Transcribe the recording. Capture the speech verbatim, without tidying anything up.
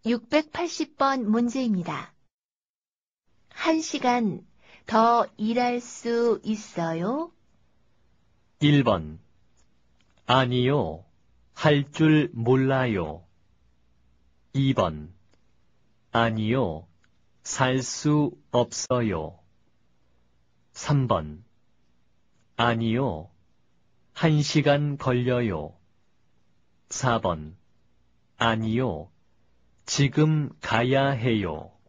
육백팔십 번 문제입니다. 한 시간 더 일할 수 있어요? 일 번. 아니요. 할 줄 몰라요. 이 번. 아니요. 살 수 없어요. 삼 번. 아니요. 한 시간 걸려요. 사 번. 아니요. 지금 가야 해요.